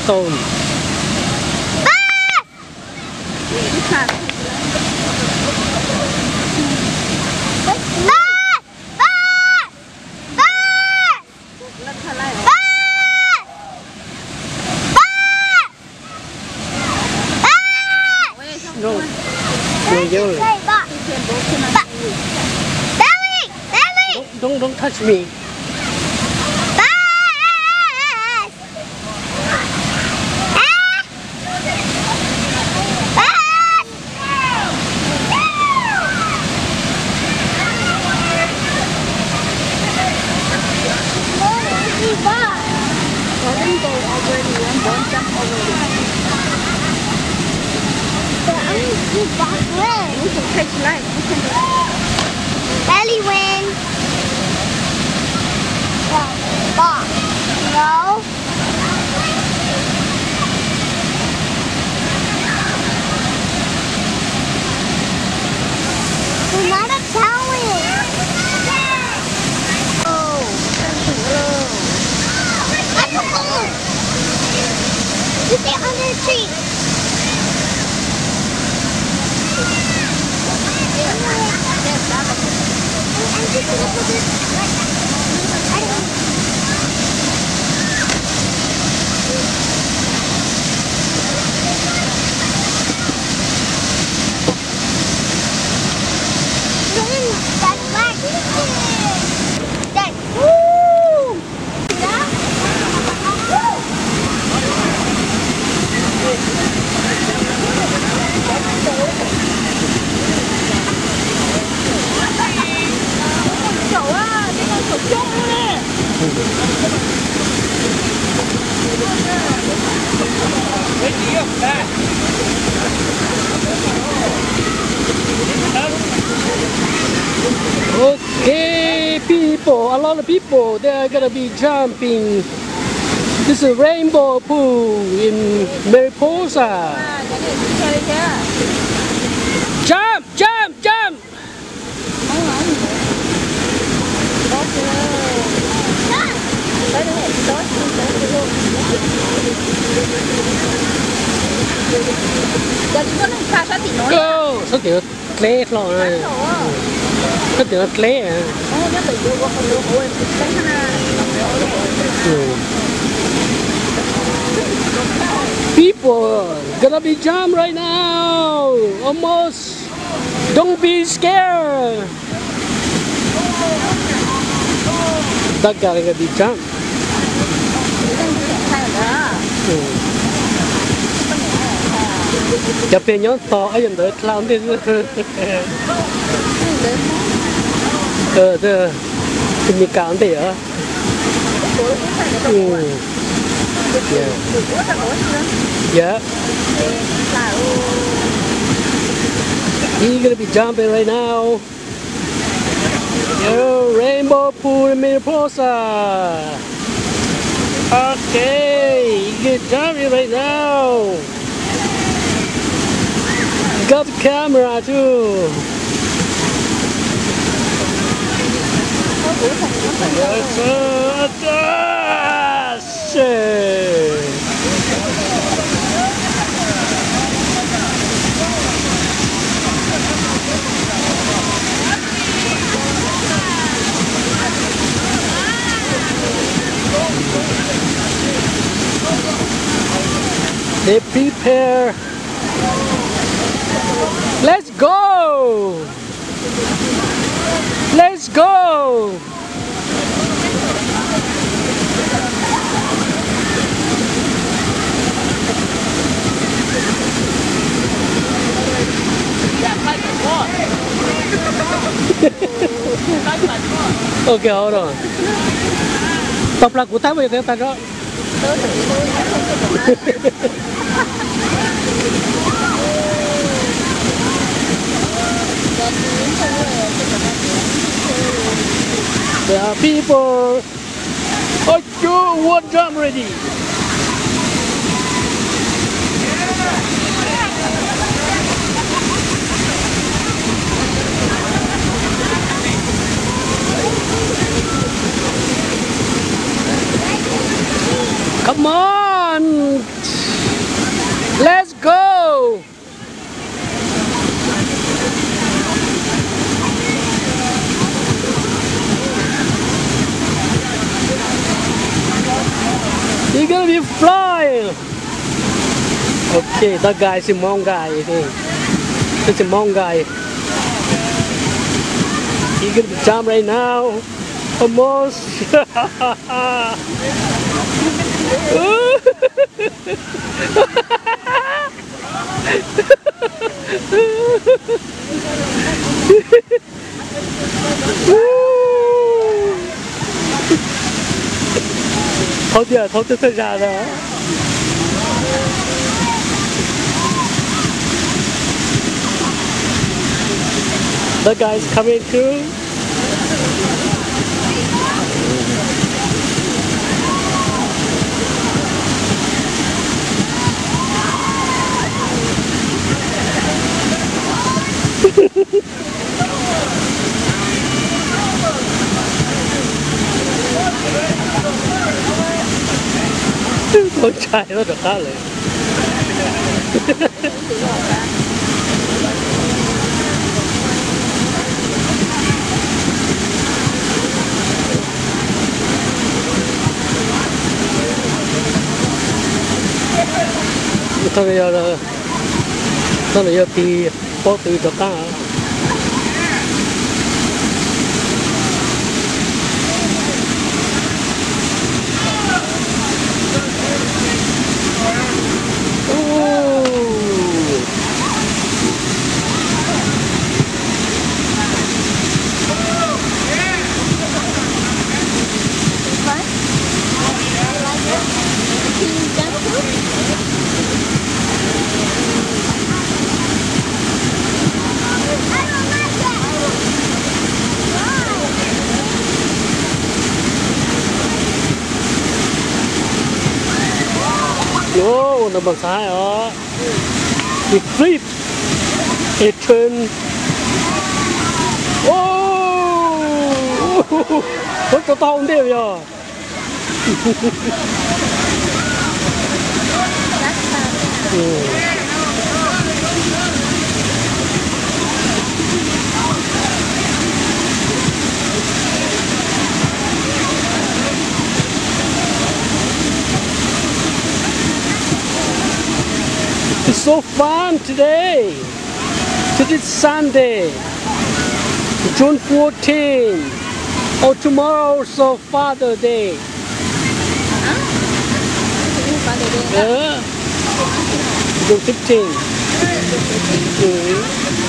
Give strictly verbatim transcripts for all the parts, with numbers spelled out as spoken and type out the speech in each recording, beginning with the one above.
stone. No, no, yellow. Don't, don't, don't touch me. Ellie win. Box. No. We're not a challenge. Oh. You stay under the tree. I'm just gonna put this right now. I don't know. That's black. That. Woo! Okay, people, a lot of people, they're gonna be jumping. This is a rainbow pool in Mariposa. Jump, jump, jump! Go! Sao kiểu lé lo này. Sao kiểu lé à. People gonna be jump right now. Almost. Don't be scared. That guy gonna be jump. Chụp hình nhớ to ở gần đấy clown đi. Ờ, ờ, mình cảm thấy ở. Yeah. Yeah. He's gonna be jumping right now. Yo, rainbow pool in Mariposa. Okay, he's jumping right now. Got the camera too. Yes, sir. Yes, sir. They prepare. Let's go! Let's go! Okay, hold on. Tập là của tao bây giờ tao đó. There are people. Oh, you one jump ready. Come on, He's gonna be flying. Okay, that guy is a Hmong guy, I think. It's a Hmong guy. He's gonna be jump right now. Almost. Tháo tiền, tháo tiền thời gian rồi. The guy is coming through. Con trai nó được kháเลย Thôi giờ là sao lại giờ thì có từ được ta Yo, nó bằng sai đó. It flip. It turn. Oh! Nó to to không thế rồi. It's so fun today. Today's Sunday, June fourteenth. Oh, tomorrow also Father's Day. Yeah. June fifteenth. Mm-hmm.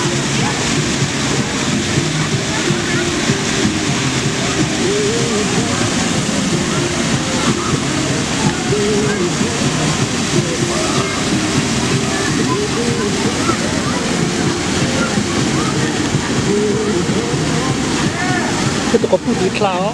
Cái tụi có phụ nữ khá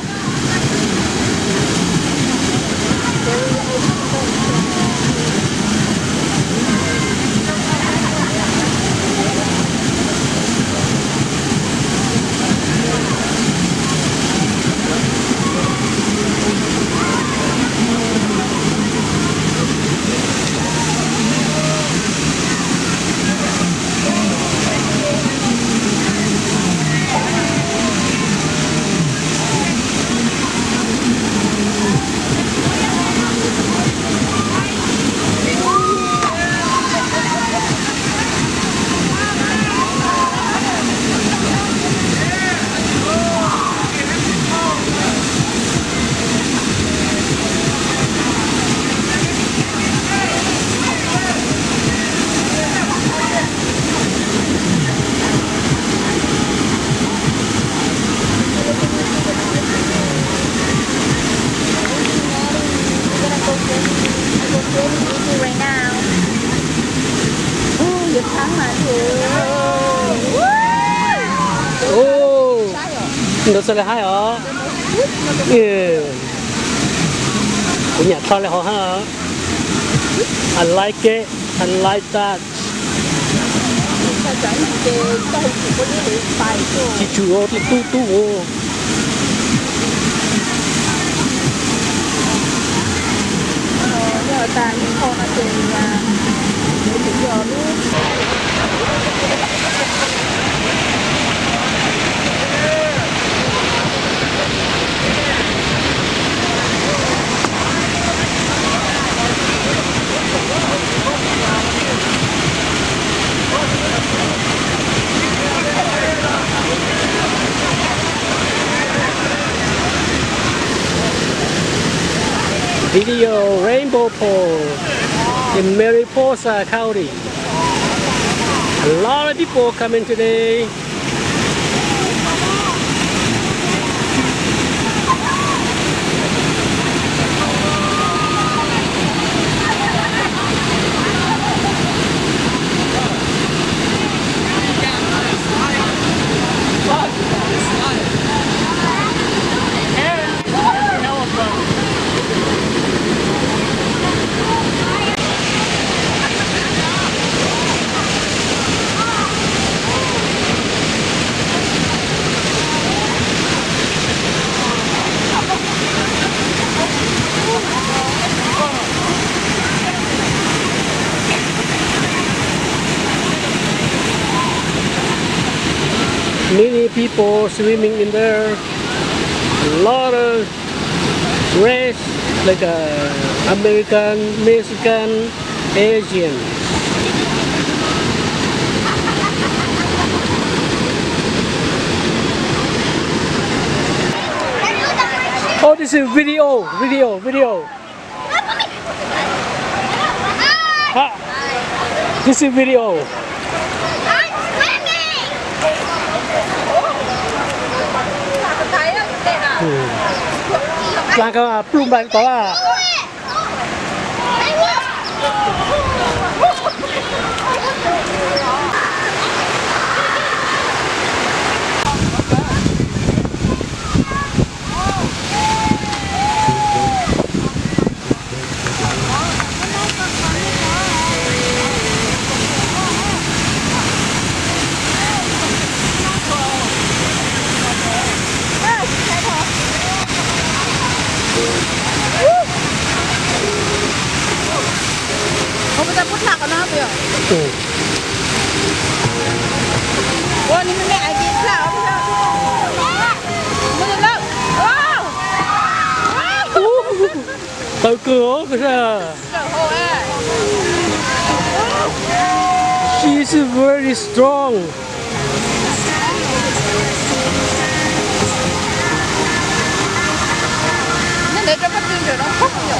nó sẽ là hay hả? Ừ. Của nhà thao là họ hả? I like it, I like that. Chị chủ ô thì tu tu ô. Giờ ta những con nó chơi là những giờ luôn. Video rainbow pool in Mariposa County. A lot of people coming today. Many people swimming in there. A lot of race like uh, American, Mexican, Asian. Oh, this is video, video, video. Ah, this is video. Lang ka plum lang to ah. Ừ. Ủa, nhưng mà mẹ gì sao không sao? Mua lên lớp. Wow. Tới cửa kìa. She is very strong. Nên để cho bắt chân rồi nó khóc nhiều.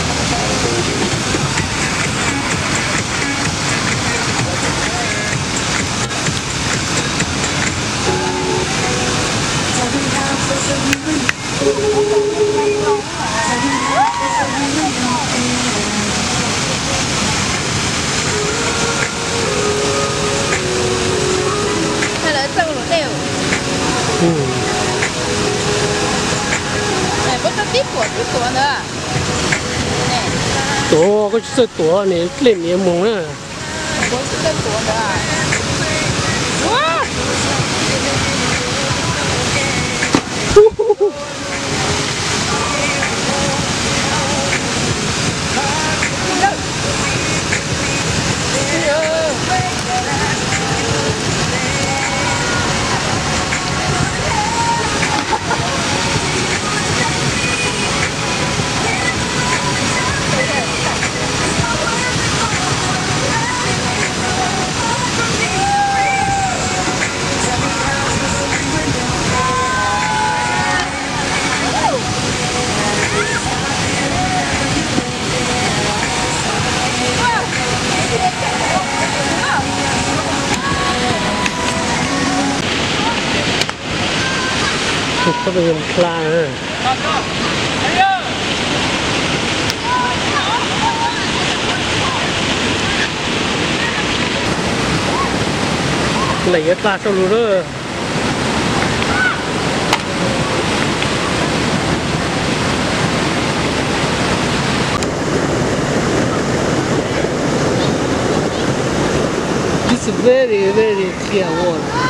Hay là sâu nó đều. Ừ. Này có cái tiếp của tiếp của nữa. Này. Tổ có chút tổ này lên miệng mồm á. Có cái của nữa. Wow. Có bị làm pla ha. Lấy cái pla trong luôn đó. This is very very clear water.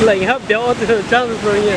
Like how they all the jump from here.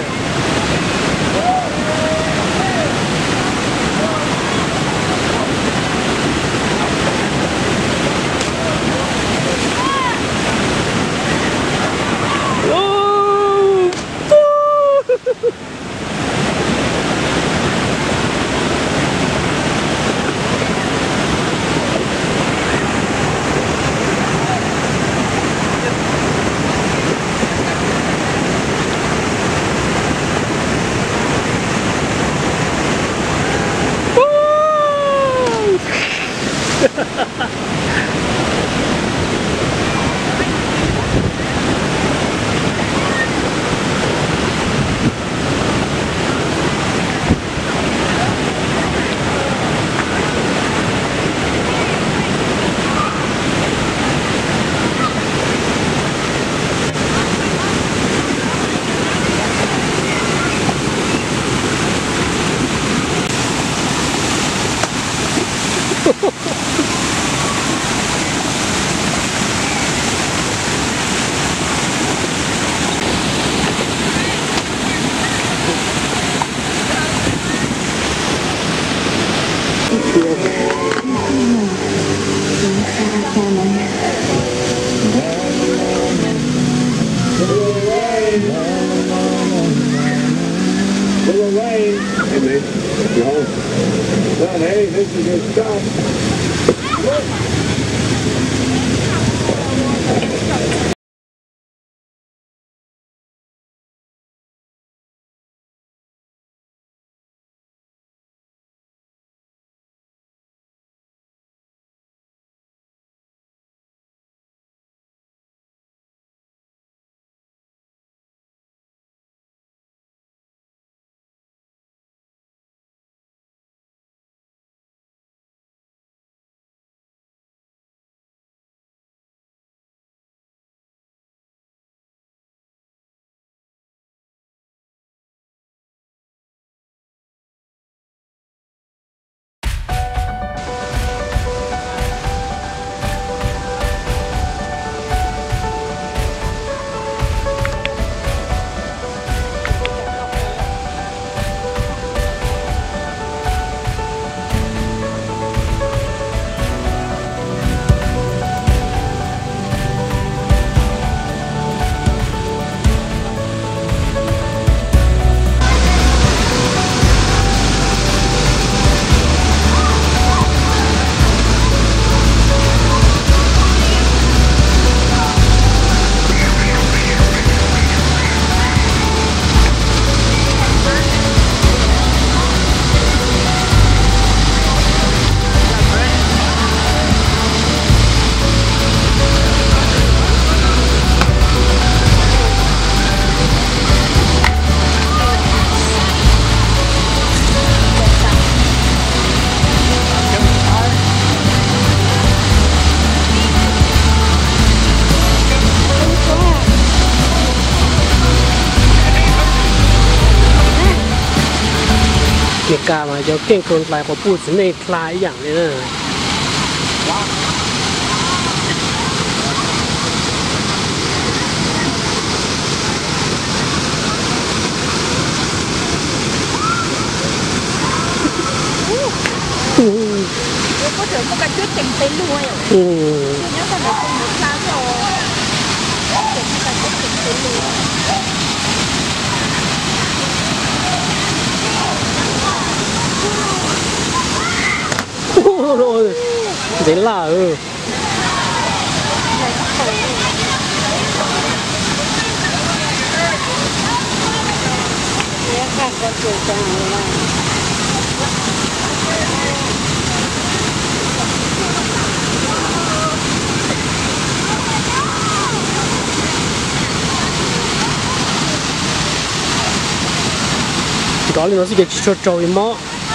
Well, hey, this is your stop. Người ca mà cho kinh con lại có bút này lại dạng này nữa. Có thể có cả chút tình tính luôn rồi. Ừ. Nếu mà nó không một tháng rồi, có thể có cả chút tình tính luôn. Rồi, đến là ừ. Các con chuột càng này. Đó là nó sẽ get cho trâu mó.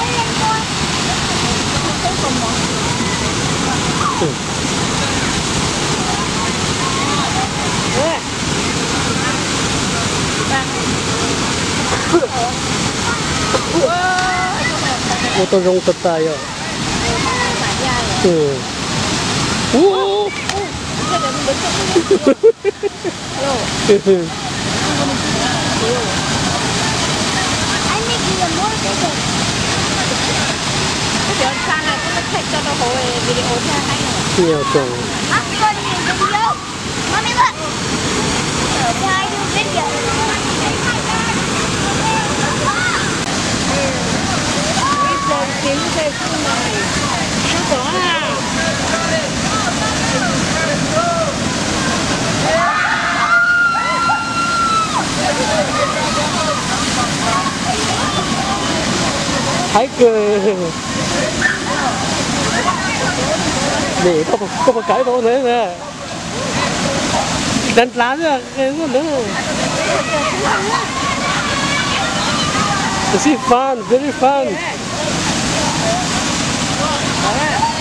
Ô tô rong tật tay rồi. Ừ. Ô. Anh ấy kia mua cái gì? Giờ sang này cũng thích cho nó hồi video cho hay rồi. Nhiều chỗ. À, con nhìn video. Mommy look. Try do video. Bây giờ kiếm cái khu này. Nó có à. Thái cơ. Để có có một cái đó nữa nè. Đánh lá nữa, cái nữa. This is fun, very fun.